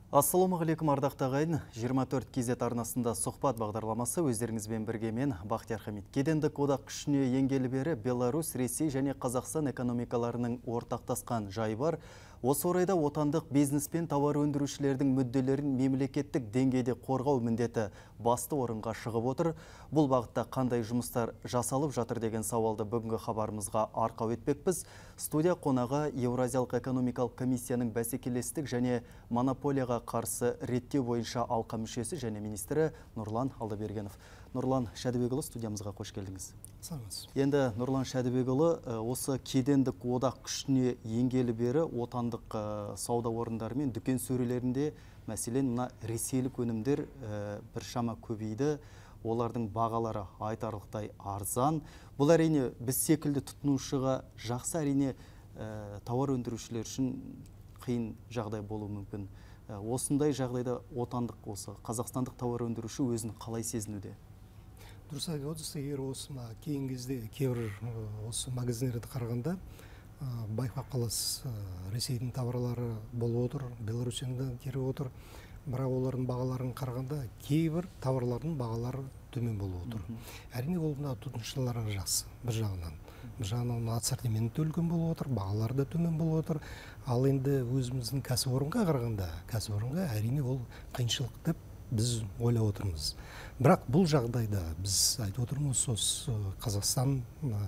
Ассалаумағалейкум ардақты ағайын. 24 кезет арнасында сұхбат бағдарламасы өздеріңізбен бірге мен Бақтияр Хамит. Кедендік одақ күшіне енгелі бері Беларусь, Ресей және Қазақстан экономикаларының ортақтасқан жайы бар. Осы орайда отандық бизнес пен тауар өндірушілердің мүдделерін мемлекеттік деңгейде қорғау міндеті басты орынға шығып отыр. Бұл бағытта қандай жұмыстар жасалып жатыр деген сауалды бүгінгі хабарымызға арқау етпекпіз. Студия қонағы Еуразиялық экономикалық комиссияның бәсекелестік және монополияға қарсы реттеу бойынша алқа мүшесі және министрі Нұрлан Алдабергенов. Нұрлан Шәдібекұлы, студиямызға қош келдіңіз. Енді Нұрлан Шәдібекұлы, осы кедендік одақ күшіне енгелі бері отандық сауда орындары мен дүкен сөрелерінде мәселен мына ресейлік өнімдер біршама көбейді. Олардың бағалары айтарлықтай арзан. Бұл әрине біз секілді тұтынушыға жақсы, әрине тауар өндірушілер үшін қиын жағдай болуы мүмкін. Осындай жағдайда отандық осы қазақстандық тауар өндіруші өзін қалай сезінуде? Дұрыс айтып отырсыз, егер осы кейінгі кезде кейбір осы магазиндерді қарағанда байқап қаласыз, Ресейдің тауарлары болып отыр, Беларусьтен де келіп отыр. Бірақ олардың бағаларын қарағанда кейбір тауарлардың бағалары төмен болып отыр. Әрине ол тұтынушыларға жақсы бір жағынан. Бір жағынан ассортименті үлкен болып отыр, бағалары да төмен болып отыр. Ал енді өзіміздің кәсіпорынға қарағанда, кәсіпорынға әрине ол қиыншылық деп біз ойлап отырмыз. Бірақ бұл жағдайда біз айтып отырмыз, осы Қазақстан,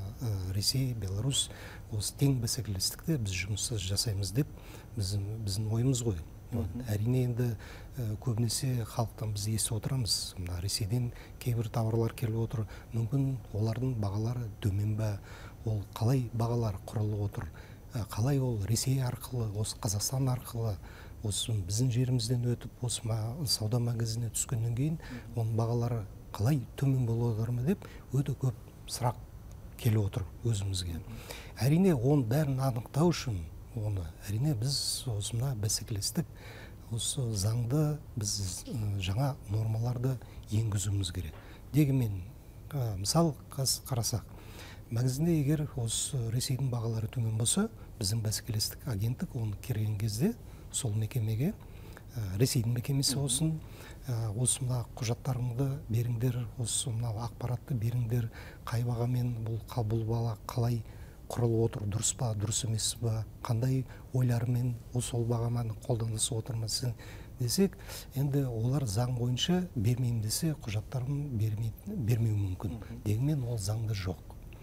Ресей, Беларусь осы тең бәсекелестікте біз жұмыс жасаймыз деп біздің ойымыз ғой. Әрине енді көбінесе халықтан біз естіп отырамыз, Ресейден кейбір тауарлар келіп отыр, мүмкін олардың бағалары төмен бе, ол қалай бағалар құрылып отыр, қалай ол Ресей арқылы, осы Қазақстан арқылы, осы біздің жерімізден өтіп, осы сауда магазиніне түскеннен кейін, оның бағалары қалай төмен болып отыр ма деп өте көп сұрақ келіп отыр өзімізге. Әрине оның бәрін анықтау үшін оны әрине біз осына бәсекелестік, осы заңды біз жаңа нормаларды енгізуіміз керек. Дегенмен, мысал қарасақ, магазинде егер осы Ресейдің бағалары төмен болса, біздің бәсекелестік агенттік оны келген кезде сол мекемеге, Ресейдің мекемесі болсын, осы құжаттарыңды беріңдер, осы ақпаратты беріңдер, қай бағамен бұл бала қалай құрылып отыр, дұрыс па, дұрыс емес па, қандай ойларымен сол бағамен қолданысып отырмасын десек, енді олар заң бойынша бермеймін десе, құжаттарын бермеу мүмкін. Дегенмен ол заңда жоқ.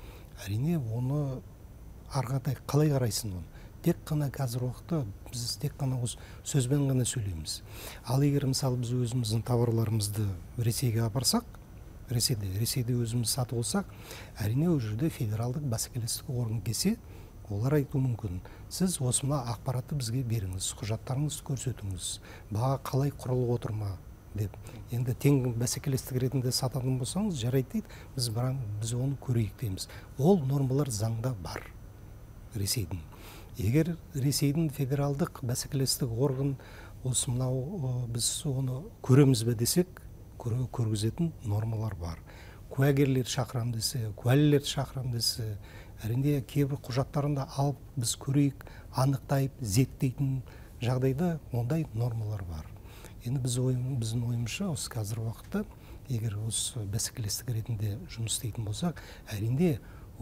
Әрине оны арғадай қалай қарайсың оны? Тек қана қазір уақытта біз тек қана осы сөзбен ғана сөйлейміз. Ал егер мысалы біз өзіміздің тауарларымызды Ресейге апарсақ, Ресейде өзіміз сатып алсақ, әрине ол жерде федералдық бәсекелестік орган келсе, олар айтуы мүмкін. Сіз осына ақпаратты бізге беріңіз, құжаттарыңызды көрсетіңіз, баға қалай құрылып отыр ма деп. Енді тең бәсекелестік ретінде сататын болсаңыз, жарайды дейді, біз оны көрейік дейміз. Ол нормалар заңда бар Ресейдің. Егер Ресейдің федералдық бәсекелестік орган осы мынау біз оны көреміз бе десек, көргізетін нормалар бар. Куәгерлер шақырам десе, куәлілерді шақырам десе, әрине кейбір құжаттарында алып біз көрейік, анықтайып, зеттейтін жағдайда ондай нормалар бар. Енді біздің ойымызша осы қазір уақытта, егер осы бәсекелестік ретінде жұмыс істейтін болсақ, әрине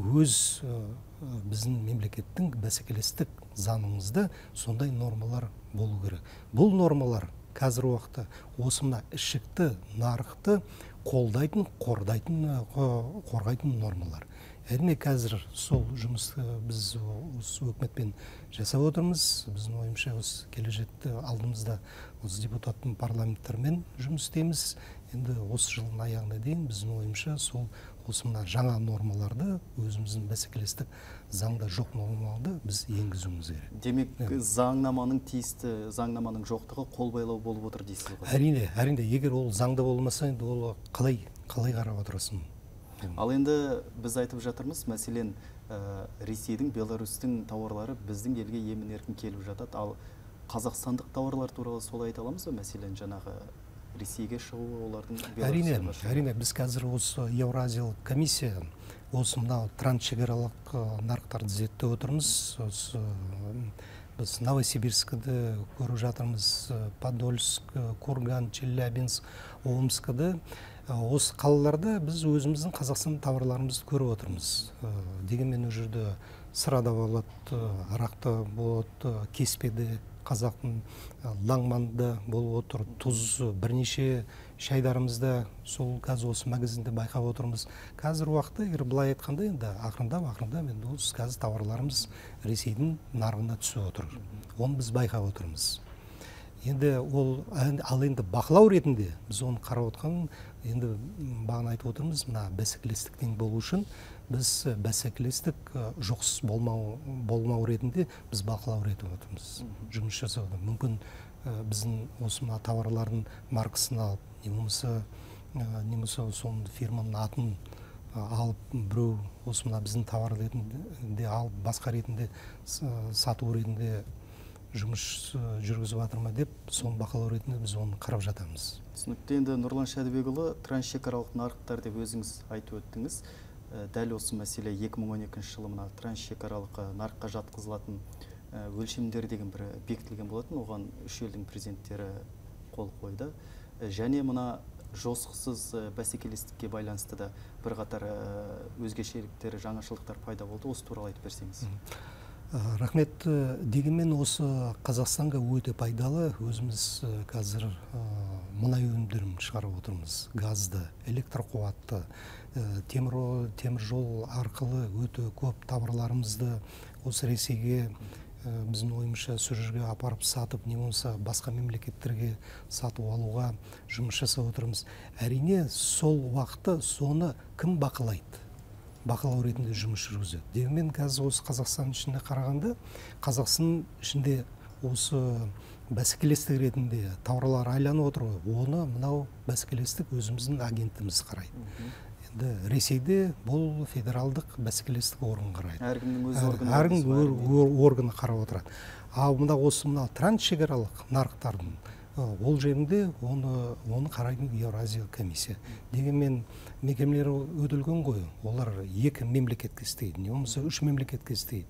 өз біздің мемлекеттің бәсекелестік заңымызда сондай нормалар болу керек. Бұл нормалар қазір уақытта осына ішікті нарықты қолдайтын, қорғайтын нормалар. Әрине қазір сол жұмысты біз осы өкіметпен жасап отырмыз. Біздің ойымша осы келешекте алдымызда осы депутаттың парламенттермен жұмыс істейміз. Енді осы жылдың аяғына дейін біздің ойымша сол осына жаңа нормаларды өзіміздің бәсекелестік заңда жоқ нормаларды біз енгізуіміз керек. Демек, заңнаманың тиісті заңнаманың жоқтығы қол байлау болып отыр дейсіз ғой? Әрине, егер ол заңда болмаса, енді ол қалай қарап отырасың? Ал енді біз айтып жатырмыз, мәселен, Ресейдің, Беларусьтің тауарлары біздің елге емін-еркін келіп жатады. Ал қазақстандық тауарлар туралы солай айта аламыз ба? Мәселен, жаңағы Ресейге шығу, олардың әрине, біз қазір осы Еуразиялық комиссия осы мынау трансшекаралық нарықтарды зерттеп отырмыз. Осы біз Новосибирскіді көріп жатырмыз, Подольск, Курган, Челябинск, Омскіді. Осы қалаларда біз өзіміздің Қазақстан тауарларымызды көріп отырмыз. Дегенмен ол жерде сырада болады, арақта болады, кеспеде, қазақтың лаңманда болып отыр, тұз, бірнеше шайдарымызда сол қазір осы магазинде байқап отырмыз. Қазір уақытта егер былай айтқанда, енді ақырындап енді осы қазір тауарларымыз Ресейдің нарығына түсіп отыр. Оны біз байқап отырмыз. Енді ал енді бақылау ретінде біз оны қарап отқан, енді бағана айтып отырмыз, мына бәсекелестіктен болу үшін біз бәсекелестік жоқсыз болмау ретінде біз бақылау ретіп отырмыз. Жұмыс жасауда мүмкін біздің осы мына тауарлардың маркасын алып, немесе соның фирманың атын алып, біреу осы мына біздің тауар ретінде алып, басқа ретінде сату ретінде жұмыс жүргізіп жатыр ма деп, соны бақылау ретінде біз оны қарап жатамыз. Түсінікті. Енді Нұрлан Шәдібекұлы, трансшекаралық нарықтар деп өзіңіз айтып өттіңіз. Дәл осы мәселе 2012 жылы мына трансшекаралық нарыққа жатқызылатын өлшемдер деген бір бекітілген болатын. Оған үш елдің президенттері қол қойды. Және мына жосықсыз бәсекелестікке байланысты да бірқатар өзгешеліктер, жаңашылдықтар пайда болды. Осы туралы айтып берсеңіз. Рахмет. Дегенмен осы Қазақстанға өте пайдалы. Өзіміз қазір мұнай өнімдерін шығарып отырмыз. Газды, электр қуатты, темір жол арқылы өте көп тауарларымызды осы Ресейге біздің ойымызша сол жерге апарып сатып, не болмаса басқа мемлекеттерге сатып алуға жұмыс жасап отырмыз. Әрине, сол уақытта соны кім бақылайды? Бақылау ретінде жұмыс жүргізеді. Дегенмен қазір осы Қазақстан ішінде қарағанда, Қазақстан ішінде осы бәсекелестік ретінде тауарлар айланып отыр ғой. Оны мынау бәсекелестік өзіміздің агентіміз қарайды. Енді Ресейде бұл федералдық бәсекелестік орган қарайды. Әркімнің органы қарап отырады. Ал мына осы мына трансшекаралық нарықтардың ол жерінде оны қарайтын Еуразия комиссия. Дегенмен мекемелер өтілген ғой. Олар екі мемлекетке істейді, не болмаса үш мемлекетке істейді.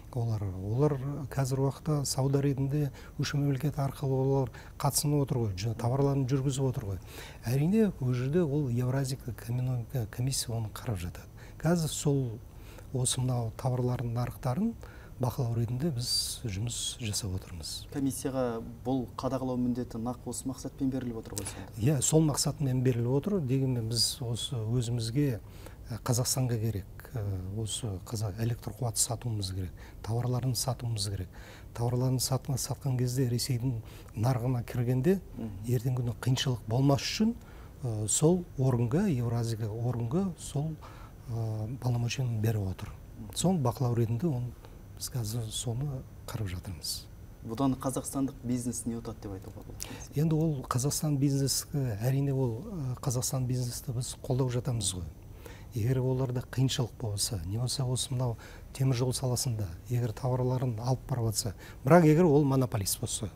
Олар қазір уақытта сауда ретінде үш мемлекет арқылы олар қатысып отыр ғой, тауарларын жүргізіп отыр ғой. Әрине, ол жерде ол Еуразия комиссия оны қарап жатады. Қазір сол осы мынау тауарлардың нарықтарын бақылау ретінде біз жұмыс жасап отырмыз. Комиссияға бұл қадағалау міндеті нақ осы мақсатпен беріліп отыр ғой сонда? Иә, сол мақсатпен беріліп отыр. Дегенмен біз осы өзімізге Қазақстанға керек, осы электр қуаты сатуымыз керек, тауарларын сатуымыз керек. Тауарларын сатқан кезде Ресейдің нарығына кіргенде ертеңгі күні қиыншылық болмас үшін сол органға, Еуразия органға сол полномочияны беріп отыр. Сол бақылау ретінде біз қазір соны қарап жатырмыз. Бұдан қазақстандық бизнес не ұтады деп айтуға болады? Енді ол Қазақстан бизнесі, әрине ол Қазақстан бизнесті біз қолдап жатамыз ғой. Егер оларда қиыншылық болса, не болса осы мынау темір жол саласында, егер тауарларын алып барып жатса, бірақ егер ол монополист болса,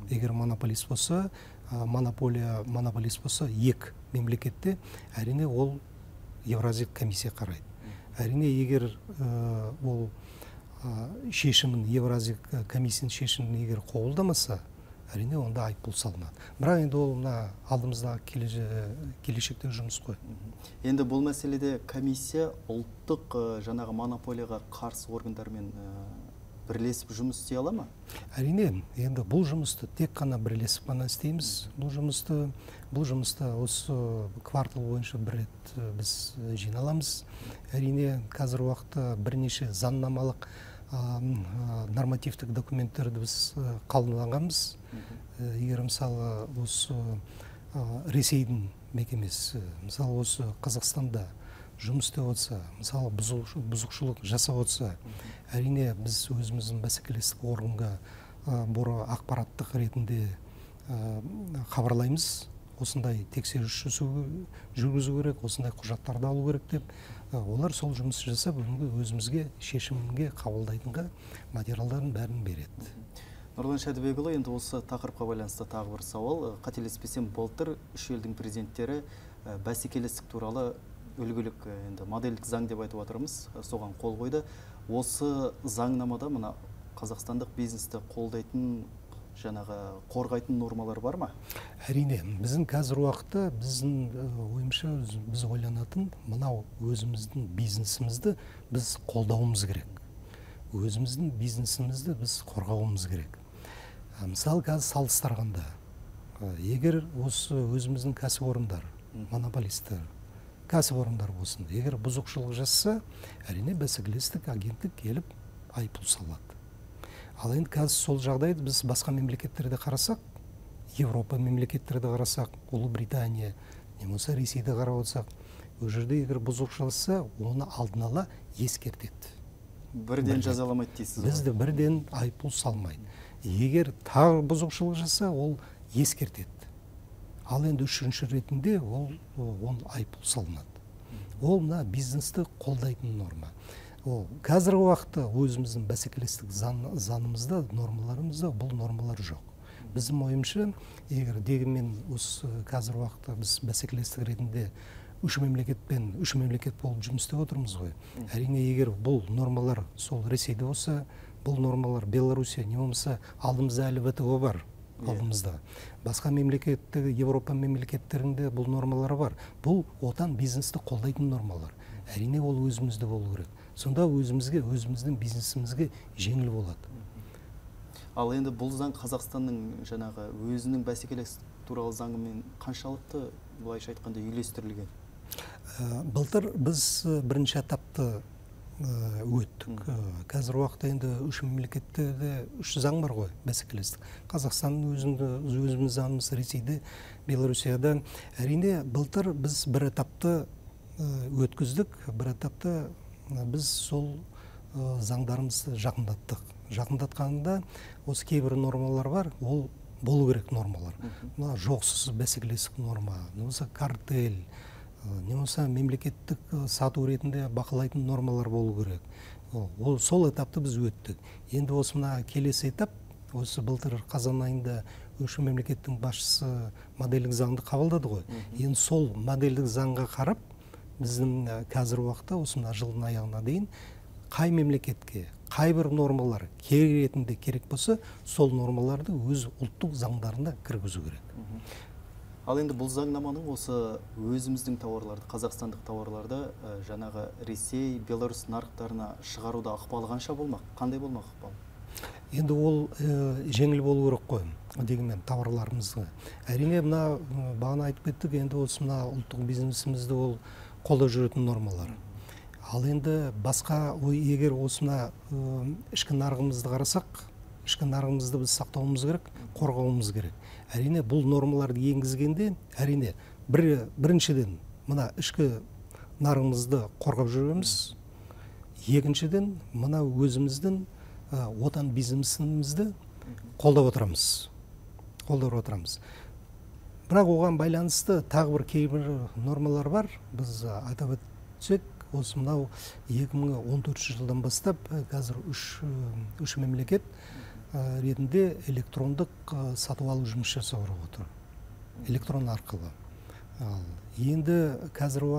монополист болса, екі мемлекетте, әрине ол Еуразия комиссия қарайды. Әрине, егер ол шешімін, Еуразия комиссияның шешімін егер қолдамаса, әрине онда айыппұл салынады. Бірақ енді ол алдымызда келешекте жұмыс қой. Енді бұл мәселеде комиссия ұлттық жаңағы монополияға қарсы органдармен бірлесіп жұмыс істей ала ма? Әрине, енді бұл жұмысты тек қана бірлесіп қана істейміз. Бұл жұмысты осы квартал бойынша бір рет біз жиналамыз. Әрине, қазір уақытта бірнеше заңнамалық нормативтік документтерді біз қабылдағанбыз. Егер мысалы осы Ресейдің мекемесі, мысалы осы Қазақстанда жұмыс істеп отса, мысалы бұзушылық жасап отса, әрине біз өзіміздің бәсекелестік органға бұрын ақпараттық ретінде хабарлаймыз. Осындай тексеріс жүргізу керек, осындай құжаттарды алу керек деп, олар сол жұмыс жасап, өзімізге шешімге қабылдайтынға материалдарын бәрін береді. Нұрлан Шәдібекұлы, енді осы тақырыпқа байланысты тағы бір сауал. Қателеспесем, былтыр үш елдің президенттері бәсекелестік туралы үлгілік, енді модельдік заң деп айтып отырмыз, соған қол қойды. Осы заңнамада мына қазақстандық бизнесті қолдайтын, жаңағы қорғайтын нормалар бар ма? Әрине, біздің қазір уақытта біздің ойымша біз ойланатын мынау өзіміздің бизнесімізді біз қолдауымыз керек. Өзіміздің бизнесімізді біз қорғауымыз керек. Мысалы қазір салыстырғанда, егер осы өзіміздің кәсіпорындар, монополистер, кәсіпорындар болсын, егер бұзушылық жасаса, әрине бәсекелестік агенттік келіп айыппұл салады. Ал енді қазір сол жағдайды біз басқа мемлекеттерде қарасақ, Европа мемлекеттерде қарасақ, Ұлыбритания, не болмаса Ресейде қарап отырсақ, ол жерде егер бұзушылық жасаса, оны алдын ала ескертеді. Бірден жазаламайды дейсіз ғой? Бізді бірден айыппұл салмайды. Егер тағы бұзушылық жасаса, ол ескертеді. Ал енді үшінші ретінде ол айыппұл салынады. Ол мына бизнесті қолдайтын норма. Қазіргі уақытта өзіміздің бәсекелестік заңымызда, нормаларымызда бұл нормалар жоқ. Біздің ойымша, егер дегенмен осы қазіргі уақытта біз бәсекелестік ретінде үш мемлекет болып жұмыс істеп отырмыз ғой. Әрине, егер бұл нормалар сол Ресейде болса, бұл нормалар Беларусия, не болмаса алдымызда әлі ВТО бар, алдымызда. Басқа мемлекеттегі Европа мемлекеттерінде бұл нормалар бар. Бұл отан бизнесті қолдайтын нормалар. Әрине, ол өзімізде болу керек. Сонда өзіміздің бизнесімізге жеңіл болады. Ал енді бұл заң Қазақстанның жаңағы өзінің бәсекелестік туралы заңымен қаншалықты, былайша айтқанда, үйлестірілген? Былтыр біз бірінші этапты өттік. Қазір уақытта енді үш мемлекетте үш заң бар ғой, бәсекелестік. Қазақстанның өзіміз заңымыз, Ресейде, Беларусияда. Әрине, былтыр біз бір этапты өткіздік, бір этапты біз сол заңдарымызды жақындаттық. Жақындатқанда осы кейбір нормалар бар, ол болу керек нормалар. Жоқсыз бәсекелестік норма, немесе картель, немесе мемлекеттік сату ретінде бақылайтын нормалар болу керек. Сол этапты біз өттік. Енді осы мына келесі этап, осы былтыр қазан айында үш мемлекеттің басшысы модельдік заңды қабылдады ғой. Енді сол модельдік заңға қарап, біздің қазір уақытта осы мына жылдың аяғына дейін қай мемлекетке, қай бір нормалар ретінде керек болса, сол нормаларды өз ұлттық заңдарына кіргізу керек. Ал енді бұл заңнаманың осы өзіміздің тауарларды, қазақстандық тауарларды жаңағы Ресей, Беларусь нарықтарына шығаруда ықпалы қанша болмақ? Қандай болмақ ықпалы? Енді ол жеңіл болу керек қой, дегенмен тауарларымызға. Әрине, мына бағана айтып кеттік, енді осы мына ұлттық бизнесімізді ол қолдап жүретін нормалар. Ал енді басқа, егер осына ішкі нарығымызды қарасақ, ішкі нарығымызды біз сақтауымыз керек, қорғауымыз керек. Әрине, бұл нормаларды енгізгенде, әрине, біріншіден мына ішкі нарығымызды қорғап жүреміз, екіншіден мына өзіміздің отан бизнесімізді қолдап отырамыз. Бірақ оған байланысты тағы бір кейбір нормалар бар. Біз атап өтсек, осы мынау 2014 жылдан бастап қазір үш мемлекет ретінде электрондық сатып алу жұмыс жасап отыр. Электрон арқылы. Енді қазір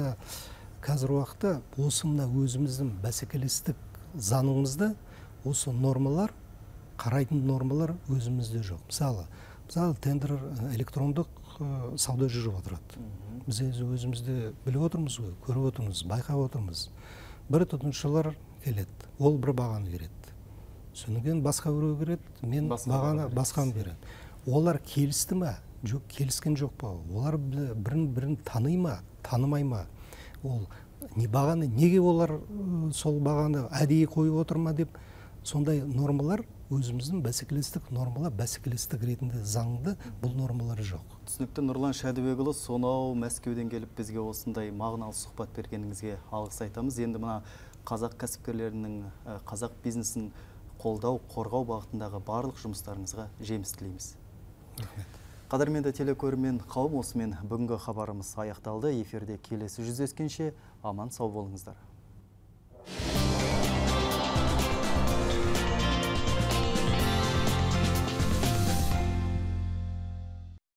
уақытта осы мына өзіміздің бәсекелестік заңымызда осы нормалар, қарайтын нормалар өзімізде жоқ. Мысалы, тендер электрондық сауда жүріп отырады. Біз өзімізде біліп отырмыз ғой, көріп отырмыз, байқап отырмыз. Бір тұтынушылар келеді, ол бір бағаны береді. Сонымен басқа біреу береді, мен бағаны басқаны береді. Олар келісті ма? Жоқ, келіскен жоқ па? Олар бірін таный ма, танымай ма? Ол не бағаны, неге олар сол бағаны әдейі қойып отыр ма деп, сондай нормалар өзіміздің бәсекелестік нормалар, бәсекелестік ретінде заңды бұл нормалары жоқ. Түсінікті. Нұрлан Шәдібекұлы, сонау Мәскеуден келіп бізге осындай мағыналы сұхбат бергеніңізге алғыс айтамыз. Енді мына қазақ кәсіпкерлерінің, қазақ бизнесін қолдау, қорғау бағытындағы барлық жұмыстарыңызға жеміс тілейміз. Қадірменді телекөрермен қауым, осымен бүгінгі хабарымыз аяқталды. Эфирде келесі жүздескенше аман сау болыңыздар.